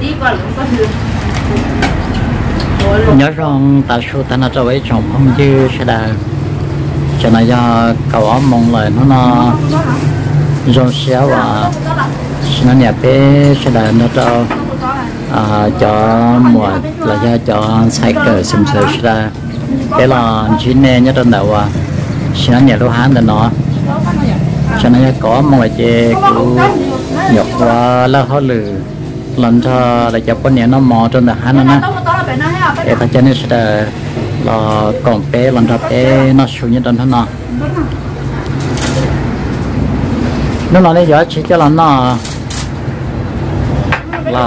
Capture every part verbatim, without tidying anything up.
nhớ rằng ta số ta nó cho với chồng không chứ sẽ là cho nên do cậu ấm mong lời nó nó rong xéo và nó nhà bé sẽ là nó cho à, cho mùa là do cho sai cờ xâm sờ sẽ là cái là chỉ nên nhớ trong đầu à sẽ nhà lô hán để nó cho nên có mong là chị cũng nhọc qua là họ lử lần cho là cho con nhà nó mò trong đời hán nó để ta cho nên sẽ là còn bé lần cho bé nó xuống như trong đó nó nó nói lấy gió chỉ cho là nó là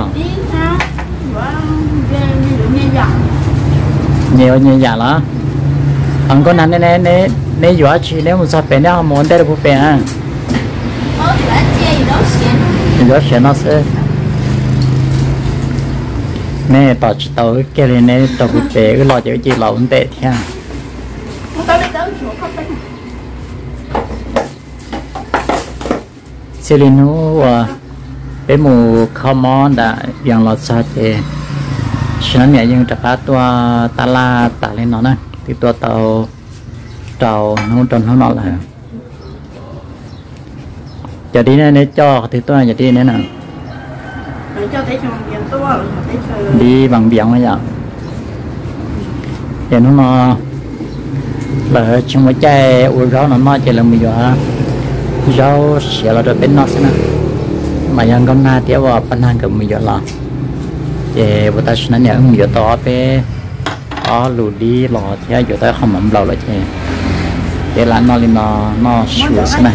nhiều nhiều giả đó anh có nắn này này này gió chỉ nếu một sao bé nó muốn đây là phụ bé à gió sẽ nó sẽ nè tao chỉ tao cái này nè tao phụ bé cái lo cho chị lâu ổn tệ theo xử lý nó và cái mù common đã yang lọt sao thì nó nhẹ nhưng trả phá tua ta la ta lên nó nè thì tua tàu tàu nó tròn nó nó là giờ đi này cho thì tôi giờ đi này nào đi bằng biển bây giờ giờ nó nó là trong cái chai uống rau nó nó chỉ là mình giờ rau xẻ là rồi bên nó xem nào mà yang con na tiếp vào bên hàng của mình giờ là để bữa ta sẽ nói mình giờ to bé ó lù đi lò theo giờ ta không mắm lầu lại chứ để là nó lên nó nó sửa xem này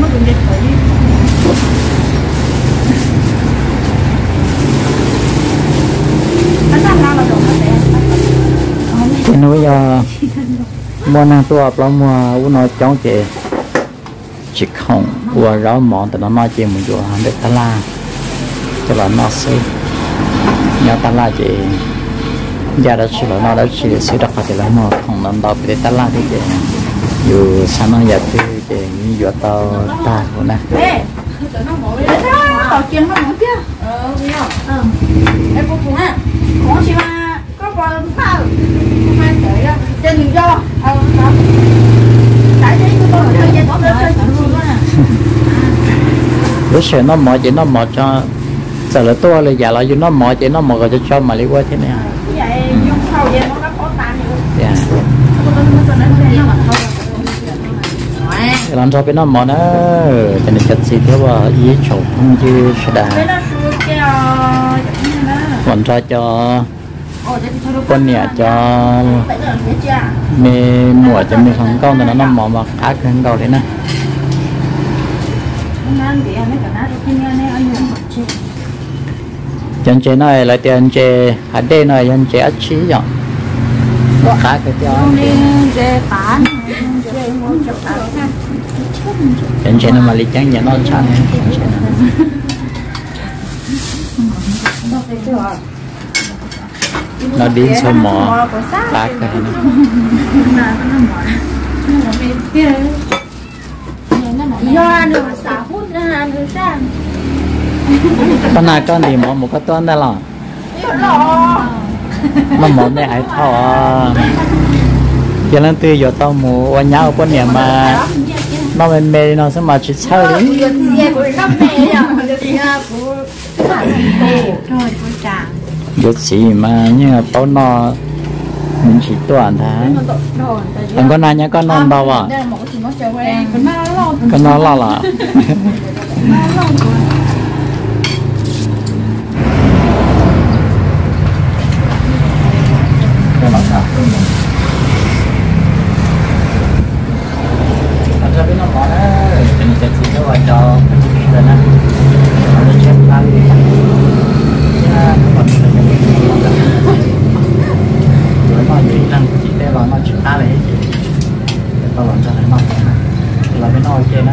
cái núi giờ mua nàng tua bao mua u nói cháu chị chỉ không qua rau món thì nó nói chuyện mình vừa hàng để ta la cho là nó sẽ nhà ta la chị gia đã chỉ là nó đã chỉ sẽ đặt phải là nó không nằm đâu để ta la thế chị dù sao nó giờ thì chị như vừa tao ta của nè tao kiếm nó muốn kia ờ biết không em có cùng á có gì mà có qua sao không ai tới á trên đường do ờ đó tại thế tôi có thời gian có chơi luôn á lúc sau nó mở chị nó mở cho giờ là tôi là giờ là dù nó mở chị nó mở rồi cho cho mà đi qua thế này vậy dùng sau vậy nó có tan nhiều dạ làm sao bên nó mở nó cho nên chặt xịt thế và dễ chụp không chứ sẽ đã còn cho cho con nhà cho mê mùa cho mê không con thì nó nó mở mà khá hơn đầu thế này chân chế này là tiền chế hạt đê này chân chế ắt chí rồi khá cái cho chân chế nó mà lịch trắng nhà nó chán nó đi sâu mỏ khá cái do được xả hút ra được ra con nào con thì mỏ một cái tuần đây là nó mỏ này ai thọ cho nên từ giờ tao mua ở nhà ở bên nhà mà nó bên mê nó sẽ mà chỉ sao đấy được gì mà như là tao nó mình chỉ toàn tháng anh con này nhá con non đâu à con nó lo là cho biết nó có đó thì mình sẽ chỉ cho vào cho rồi nè nó chép lại nha còn rồi nó chỉ rằng chỉ để là nó chụp ta đấy để tao làm cho này nó là cái nồi kia nó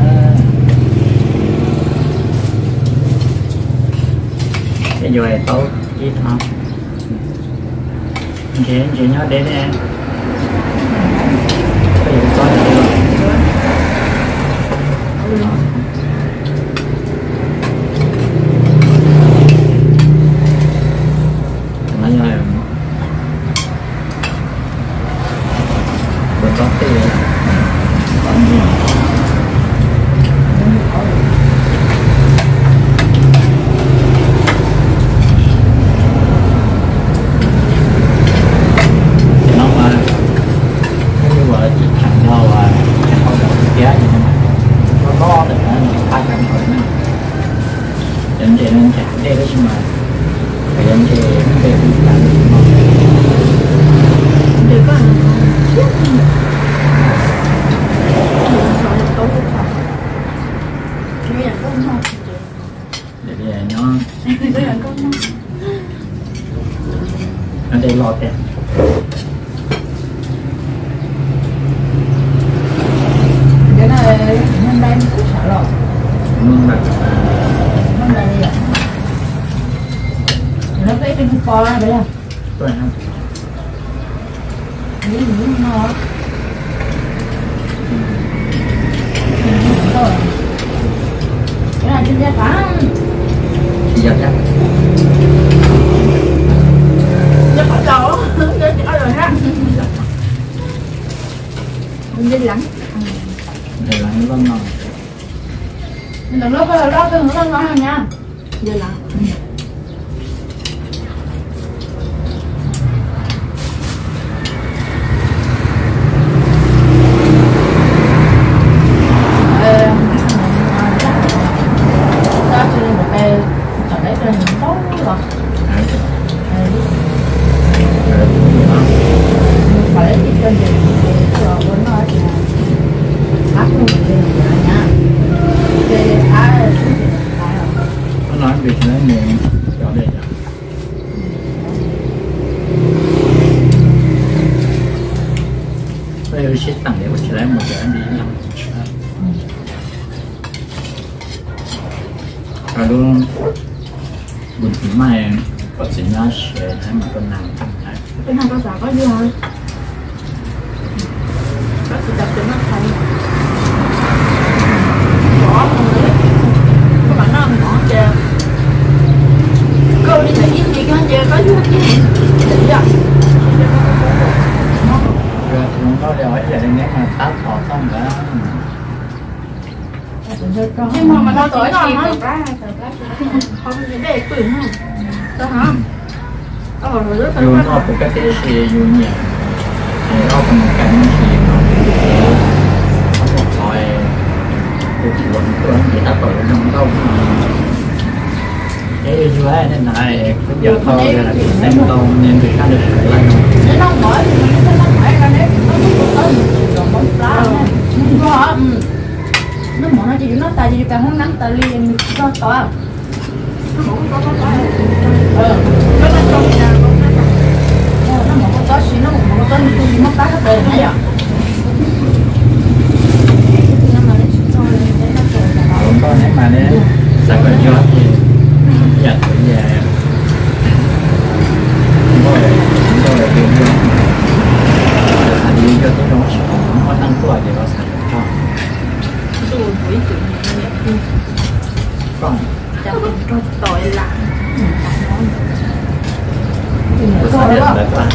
cái rồi tao chỉ thằng chị chị nhớ để đây bây giờ cho để nên chạy đây đó mà phải em thì về cũng làm được mà được có để về nó nó đây lo tiền cái này hôm nay cũng sợ rồi nhưng mà hôm nay nó thấy trên kho đó đấy à tôi không nghĩ nghĩ nó cái này trên da phá dạ dạ chắc phải đâu cái chỉ có rồi ha mình đi lắm để lại nó vâng ngon đừng lúc đó đó tôi nữa ngon nha đi lắm nói việc nó nhiều cho đây bây giờ sẽ tặng để một cái một cái đi làm rồi luôn buổi thứ mai có gì nó sẽ thấy một con nào cái này có sao có gì không có sự tập trung nó thay bỏ các bạn nó bỏ chè cô đi thấy gì cái chè có gì hết gì rồi rồi chúng có đòi để nếu mà tát bỏ xong cả nhưng mà mà đâu tuổi rồi nó không để tuổi không sao hả dù nó có cái thế gì dù nhỉ thì nó có một cái gì nó có một hồi cuộc luận của anh chị ta tội trong đâu cái chú ấy nên này cứ giờ thôi là bị xem đâu nên người ta được sửa lại nếu nó mở thì mình sẽ không phải ra đấy nó không có còn bóng lá không có nó mở nó chỉ nó tại vì càng không nắng tại vì mình cho tỏi nó không có có tỏi ờ nó nó trong nhà nó mở có tỏi xí nó mở có tỏi thì mất cá hết rồi bây giờ không có nếu mà nếu sao còn gió thì giặt ở nhà không có để không có để tiền luôn là đi cho cái đó không có tăng tuổi thì nó sẽ cho con cho tội lạ có sao được là có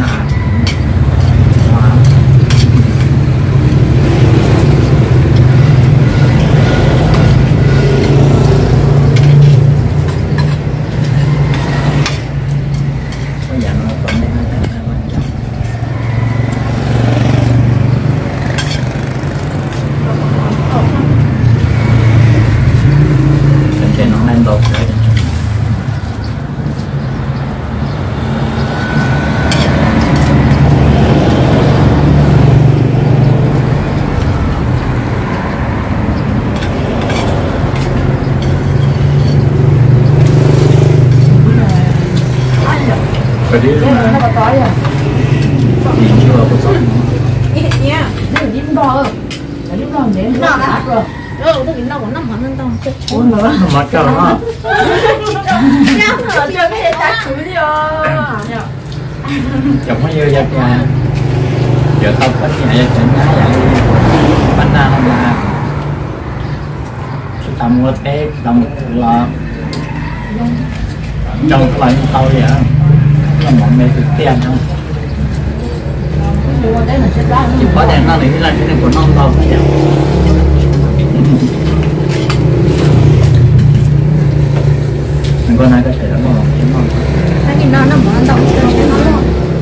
đi luôn mà nhìn chưa có tốt nha nó đi đo rồi nó đi đo để nó đắt rồi ừ tôi nhìn đâu còn năm khoảng năm tông ôi nữa mặt trời nó nhắm rồi cho cái ta chửi đi chồng nó như vậy kìa giờ tao có nhảy chỉnh nhá vậy bánh na không là tao mua thế tao một là trong cái loại tao vậy á là mọi người thực tiền không chỉ có đèn nó thì là cái này của non tao phải vậy mình con này có thể nó ngon chứ ngon cái gì nó nó mở động cho nó ngon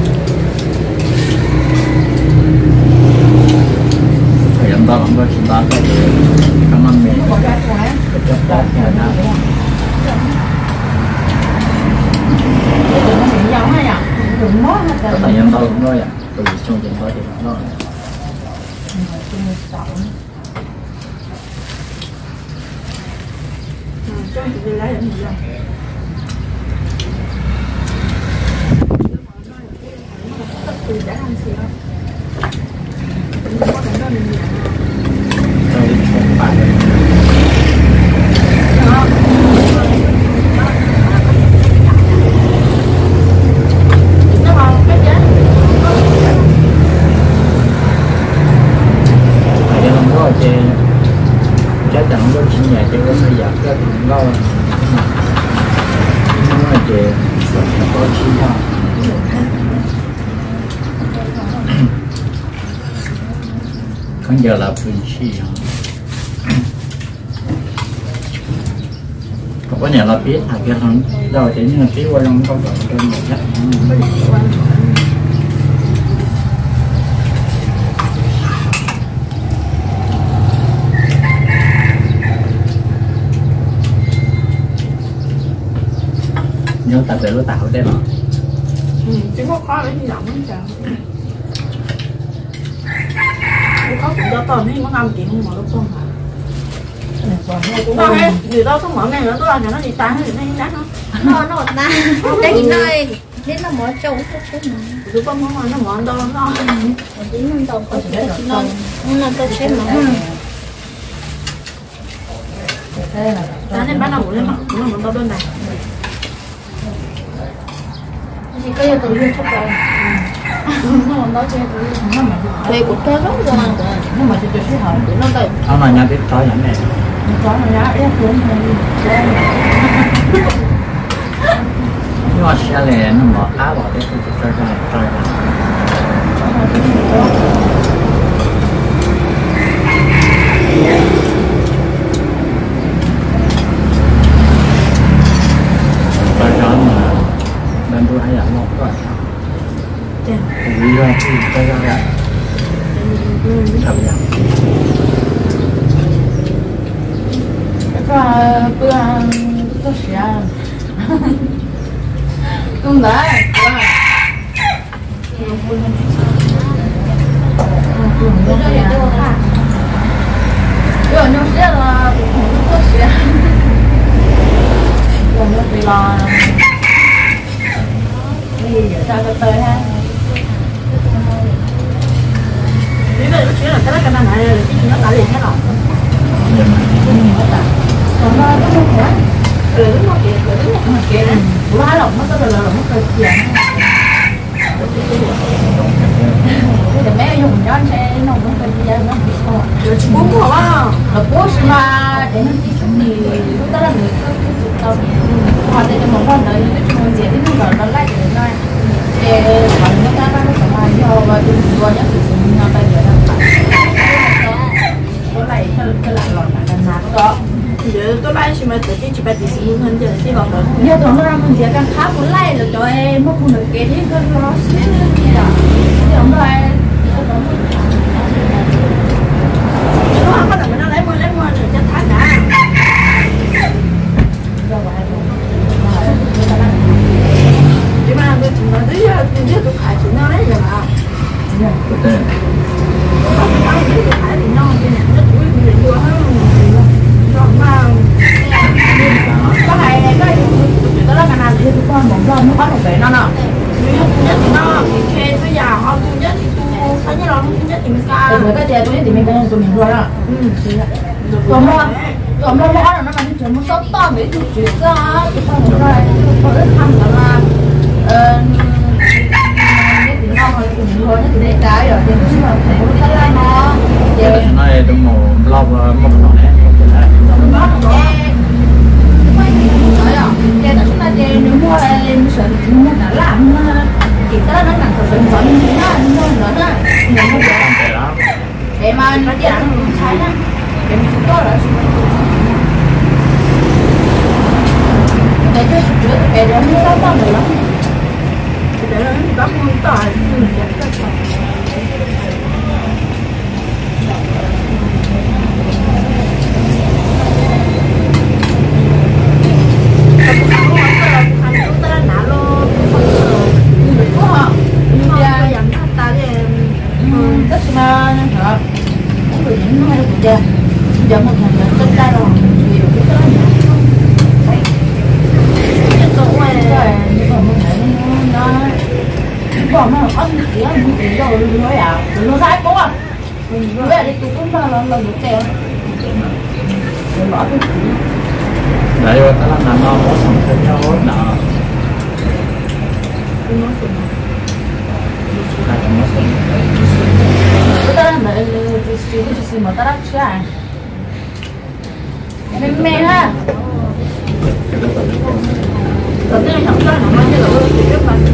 thì chúng ta cũng có chúng ta có thể cảm ơn mình cái chấp đá nhà nào rồi à từ trong chuyện đó thì nó cho chị đi lấy được gì tất từ đã ăn gì đâu có thể nó mình rồi đi không bạn nó còn cái chết phải đi làm rồi chị chắc chắn có chuyện nhà chị có bây giờ cái chuyện đó nhưng mà chị có chuyện đâu không giờ là phương chi có nhà là biết là cái thằng rồi chỉ như tí qua trong công đoạn trên một chắc nhớ tập để nó tạo đây mà chứ có khó để hy vọng lắm trời có cũng do tồn hay món ăn chị không mở lúc con hả con ấy vì đâu không mở này nữa tôi làm cho nó gì tan hay gì nó không nó nó ta đây nơi đến nó mở trâu cái cái mà tụi con món nó mở đâu nó đến nó đâu có thể nó nó tôi sẽ mà ta nên bán đâu cũng lên mà cũng là một đâu đơn này thì cái giờ tôi đi chụp rồi nó nói cho tôi về cũng chơi rất rồi nhưng mà chị sẽ hỏi tụi nó tới ông là nhà biết có nhận này có là giá ép xuống nhưng mà xe này nó mở cá vào đấy thì chơi ra chơi ra chơi ra mà nên tôi hay nhận một cái vì ra thì chơi ra lại thật vậy có bữa có xả không đấy rồi nó sẽ là có xả rồi nó bị lo đi ra cái tơi ha bây giờ nó chỉ là cái cái này là cái nó lại liền hết rồi còn nó nó không khỏe ừ đúng rồi kìa ừ đúng rồi kìa này quá lỏng nó có là lỏng nó cơ kìa bây giờ mấy dùng cho anh sẽ nồng nó cơ kìa nó bị sao rồi chỉ bốn của á là bốn是吗để nó chỉ sống thì lúc đó là người cứ cứ tao hoặc là một con đời cái chuyện gì thì nó gọi nó lại để nói để còn nó ta nó có mà do và tôi vừa nhắc thì mình nó tay giờ đang phải có lại cái lại lọt lại càng nát đó giờ tôi lại xem mà tự nhiên chỉ bắt đi xin hơn giờ chỉ còn nữa giờ tôi nó làm gì càng khác cũng lại rồi cho em mất không được cái đấy cái nó xí gì à thì ông lại nó không có là mình nó lấy mua lấy mua rồi cho thái đã nhưng mà tôi chúng nó tới giờ tôi phải chúng nó lấy rồi mà không có gì tôi phải thì nó cái này nó tuổi mình vừa hết rồi mà có này này có đó là cái nào thì tôi con bóng rồng nó bắt được cái nó nè nhất thì nó thì khen bây giờ họ tôi nhất thì tôi thấy như là không nhất thì mình sao rồi cái tiền tôi nhất thì mình cũng tụi mình rồi đó còn nó còn nó mỏ là nó mà chúng nó sốt to mấy chục triệu ra thì con một rồi có rất thăm là nhất thì ngon rồi thì mình thôi nhất thì đây cái rồi thì nó phải có cái lá nó cái này đúng một lâu một năm này nó giờ chúng ta chơi nếu mua lên sợi mua cả làm thì cái nó nặng sợi vẫn nó nó nó nó để mà nó đi ăn sai đó để mình có rồi để cho trước để để nó đóng bao được lắm để nó đóng không tài mình chỉ rồi nói à nó sai cũng à nó về đi cũng là là được kèo rồi bỏ cái đấy rồi ta làm nó có sống thêm nhau hốt nọ cái đó là cái cái gì mà ta đắp chứ à mềm mềm ha rồi cái này không có nó mới được thì rất là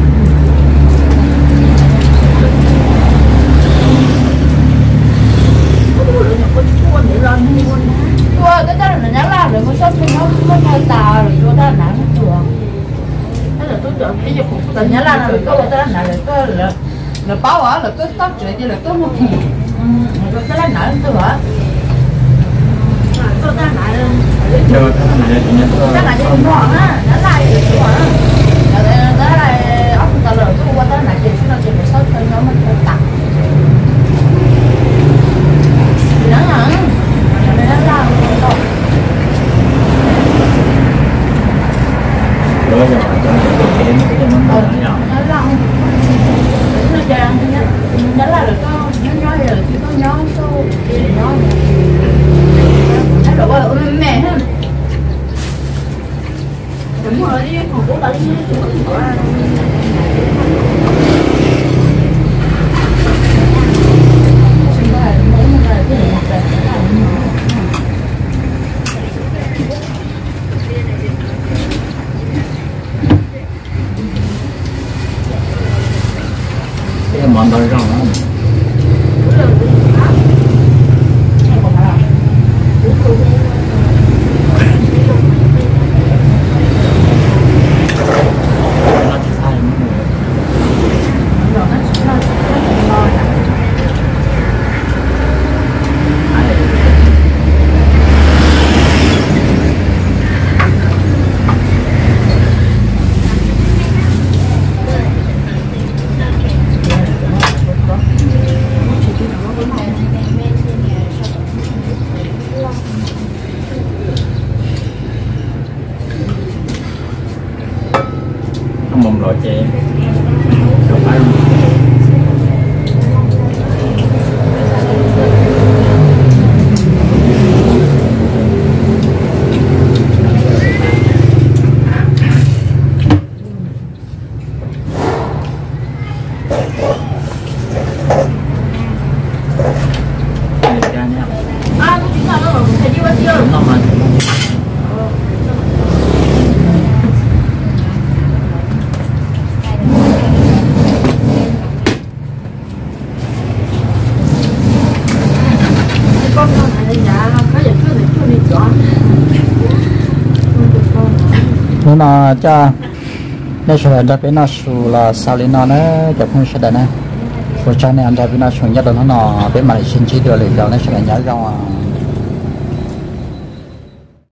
chua cái đó là nhá làm rồi mới sốt cho nó nó thay tà rồi chua đó là nặng chua thế là tôi chọn cái gì cũng tự nhá làm rồi có cái đó là có là là bao ở là cứ tóc chuyện như là cứ một thì rồi cái lá nở tôi bảo tôi ta nở rồi ta làm này thì nhất cái này thì ngon á nó lại được chua á rồi đó là ốc ta rồi tôi qua tới này thì nó chỉ phải sốt cho nó mình tặng nó hả nó làm rồi rồi giờ cho nó thực hiện cái nó nó nhỏ nó làm nó chàng nhá nó là được có nhớ nhớ rồi chỉ có nhớ số nhớ nó rồi ơi mẹ ha đúng rồi đi còn cố lại đi cái món đó rau nó mồm loại chè rồi phải à tôi chỉ là nó rồi thầy đi bao nhiêu đúng không anh nó cho nó sẽ đặt bên nó sù là sao lên nó nó chụp không sẽ đợi nè, rồi cho nên anh ra bên nó sù nhất là nó nó bên mà xin chỉ được liền rồi nó sẽ nhớ ra